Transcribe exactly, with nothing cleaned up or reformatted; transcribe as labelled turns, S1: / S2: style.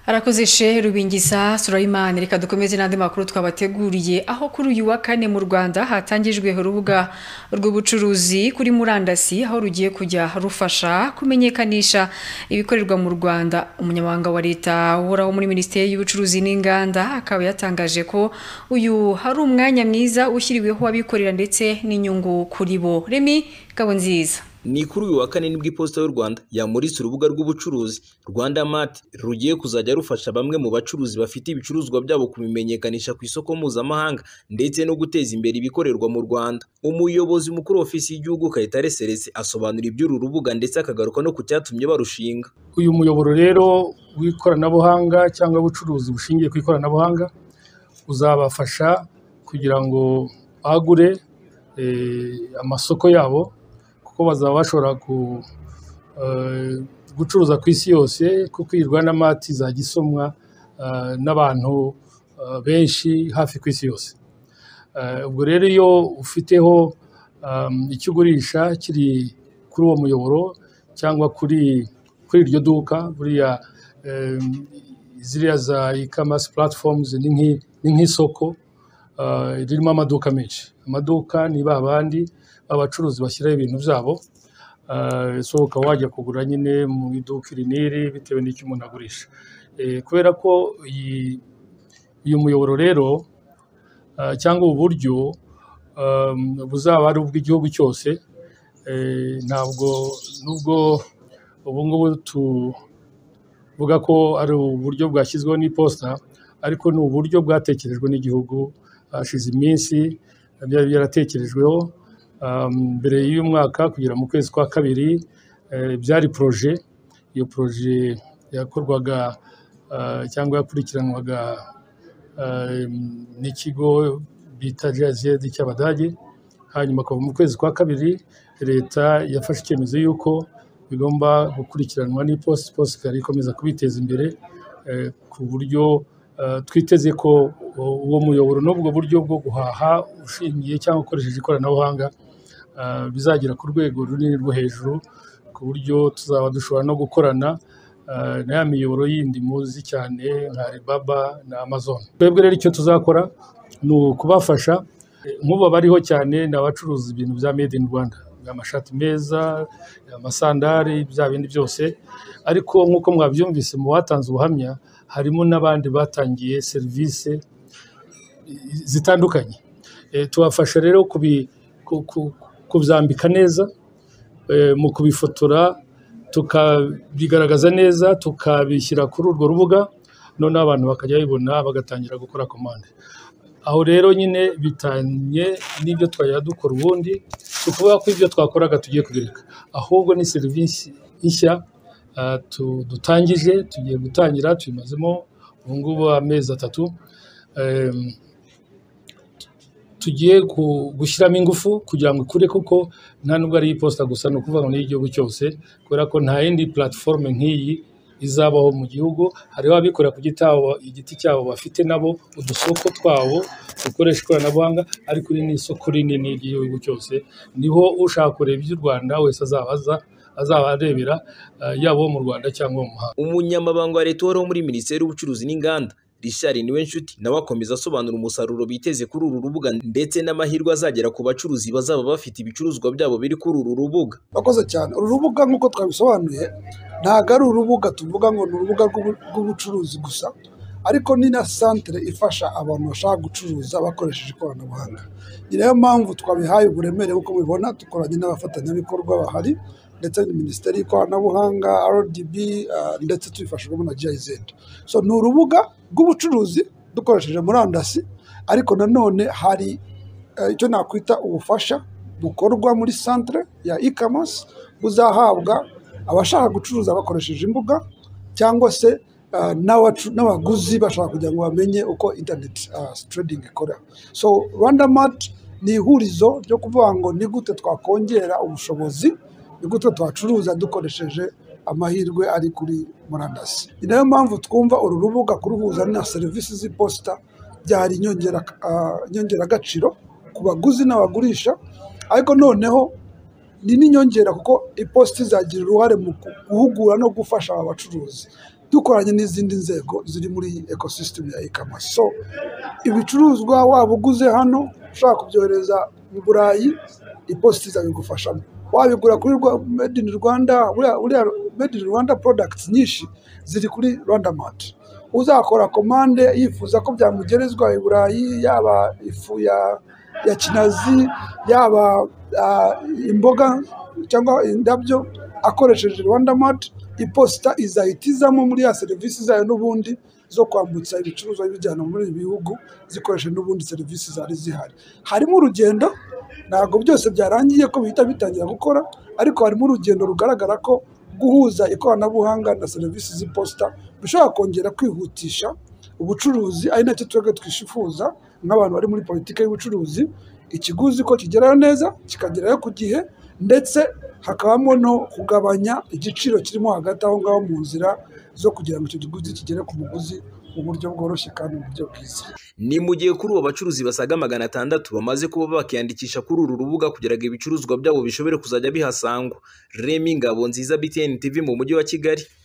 S1: Arakoze Shehe Rubingisa Sulaiman. Reka dukomeze n'andi makuru twabateguriye aho kuri uyu wa kane mu Rwanda hatangijwe urubuga rw'ubucuruzi kuri murandasi aho rugiye kujya rufasha kumenyekanisha ibikorerwa mu Rwanda. Umunyamabanga wa leta uhoraho muri Minisiteri y'Ubucuruzi n'Inganda akaba yatangaje ko uyu hari umwanya mwiza ushyiriweho abikorera ndetse n'inyungu kuri bo. Remi Kabonziza.
S2: Ni kuri uyu wa kane nibwo iposita y'u Rwanda yamuritse urubuga rw'ubucuruzi Rwanda Mart rugiye kuzajya rufasha bamwe mu bacuruzi bafite ibicuruzwa byabo kubimenyekanisha ku isoko mpuzamahanga ndetse no guteza imbere ibikorerwa mu Rwanda. Umuyobozi mukuru ofisi y'igihugu Kayitare Serese asobanura iby'uru rubuga ndetse akagaruka no ku cyatumye barushinga.
S3: Uyu muyoboro rero w'ikoranabuhanga cyangwa ubucuruzi bushingiye ku ikoranabuhanga uzabafasha kugira ngo bagure eh, amasoko yabo ko bazaba bashobora gucuruza ku isi yose kuko iyi Rwanda Mart izajya isomwa n'abantu benshi hafi ku isi yose. Ubwo rero iyo ufiteho icyo ugurisha kiri kuri uwo muyoboro cyangwa kuri kuri iryo duka buriya ziriya za e-commerce platforms ni nk'isoko ririmo amaduka menshi. Amaduka ni babandi abacuruzi bashyiraho ibintu byabo sohoka wajya kugura nyine mu iduka iriniri bitewe n'icyo umuntu agurisha. Kubera ko uyu muyoboro rero cyangwa ubu buryo buzaba ari ubw'igihugu cyose, ntabwo nubwo ubu ngubu tuvuga ko ari uburyo bwashyizweho n'iposita ariko ni uburyo bwatekerejwe n'igihugu. Hashize iminsi byari byaratekerejweho mbere y'uyu mwaka kugera mu kwezi kwa kabiri byari proje. Iyo proje yakorwaga cyangwa yakurikiranwaga n'ikigo bita G I Z cy'Abadage. Hanyuma kuva mu kwezi kwa kabiri leta yafashe icyemezo y'uko bigomba gukurikiranwa n'iposita. Iposita ikomeza kubiteza imbere ku buryo twiteze ko uwo muyoboro n'ubwo buryo bwo guhaha ushingiye cyangwa ukoresheje ikoranabuhanga bizagera ku rwego runini rwo hejuru ku buryo tuzaba dushobora no gukorana na ya miyoboro yindi muzi cyane nka Alibaba na Amazon. Twebwe rero icyo tuzakora ni ukubafasha. Nk'ubu bariho cyane ni abacuruza ibintu bya made in Rwanda, amashati meza, amasandari, bya bindi byose. Ariko nk'uko mwabyumvise mu batanze ubuhamya harimo n'abandi batangiye serivisi zitandukanye. Tubafasha rero kubi kubyambika neza, mu kubifotora tukabigaragaza neza, tukabishyira kuri urwo rubuga, none abantu bakajya bibona bagatangira gukora komande. Aho rero nyine bitanye n'ibyo twajya dukora ubundi, tukuvuga ko ibyo twakoraga tugiye kugereka, ahubwo ni serivisi nshya dutangije, tugiye gutangira, tuyimazemo ubu ngubu amezi atatu. Tugiye gushyiramo ingufu kugira ngo ikure kuko nta nubwo ari iposita gusa, ni ukuvuga ngo ni igihugu cyose, kubera ko nta yindi platform nk'iyi izabaho mu gihugu. Hariho abikorera ku giti cyabo bafite nabo udusoko twabo dukoresha ikoranabuhanga, ariko iri ni isoko rinini ry'igihugu cyose. Niho ushaka kureba iby'u Rwanda wese azabaza azaba arebera yaba uwo mu Rwanda cyangwa mu mahanga.
S2: Umunyamabanga wa leta uhoraho muri Minisiteri y'Ubucuruzi n'Inganda Richard Niwenshuti nawe akomeza asobanura umusaruro biteze kuri uru rubuga ndetse n'amahirwe azagera ku bacuruzi bazaba bafite ibicuruzwa byabo biri kuri uru rubuga.
S4: Bakoze cyane. Uru rubuga nk'uko twabisobanuye ntabwo ari urubuga tuvuga ngo ni urubuga rw'ubucuruzi gusa, ariko ni na santere ifasha abantu bashaka gucuruza bakoresheje ikoranabuhanga. Ni nayo mpamvu twabihaye uburemere nk'uko mubibona, dukoranye n'abafatanyabikorwa bahari ndetse na Minisiteri y'Ikoranabuhanga, R D B ndetse tubifashijwemo na G I Z. So ni urubuga rw'ubucuruzi dukoresheje murandasi, ariko nanone hari icyo nakwita ubufasha bukorwa muri santere ya e-commerce buzahabwa abashaka gucuruza bakoresheje imbuga cyangwa se n'abaguzi bashaka kugira ngo bamenye uko internet trading ikora. So Rwanda Mart ni ihurizo ryo kuvuga ngo ni gute twakongera ubushobozi, ni gute twacuruza dukoresheje amahirwe ari kuri murandasi. Ni nayo mpamvu twumva uru rubuga kuruhuza na serivisi z'iposita byari inyongeragaciro ku baguzi n'abagurisha, ariko noneho ni n'inyongera kuko iposita izagira uruhare mu guhugura no gufasha aba bacuruzi dukoranye n'izindi nzego ziri muri ecosystem ya e-commerce. So ibicuruzwa waba uguze hano ushaka kubyohereza mu Burayi, iposita izabigufashamo. Wabigura kuri made in Rwanda, uriya made in Rwanda products nyinshi ziri kuri Rwanda Mart. Uzakora komande yifuza ko byamugerezwa i Burayi, yaba ifu ya ya kinazi, yaba uh, imboga cyangwa indabyo, akoresheje Rwanda Mart, iposita izahitizamo muri ya serivisi zayo n'ubundi zo kwambutsa ibicuruzwa bijyana muri ibihugu zikoresheje n'ubundi serivisi zari zihari. Harimo urugendo, ntabwo byose byarangiye ko bihita bitangira gukora, ariko harimo urugendo rugaragara ko guhuza ikoranabuhanga na serivisi z'iposita bishobora kongera kwihutisha ubucuruzi, ari nacyo twebwe twishifuza nk'abantu bari muri politiki y'ubucuruzi, ikiguzi ko kigerayo neza kikagerayo ku gihe, ndetse hakabamo no kugabanya igiciro kirimo hagati aho ngaho mu nzira zo kugira ngo icyo kiguzi kigere ku muguzi mu buryo bworoshye kandi mu buryo bwiza.
S2: Ni mu gihe kuri ubu abacuruzi basaga magana atandatu bamaze kuba bakiyandikisha kuri uru rubuga kugira ngo ibicuruzwa byabo bishobore kuzajya bihasangwa. Remy Ngabonziza, B T N T V mu mujyi wa Kigali.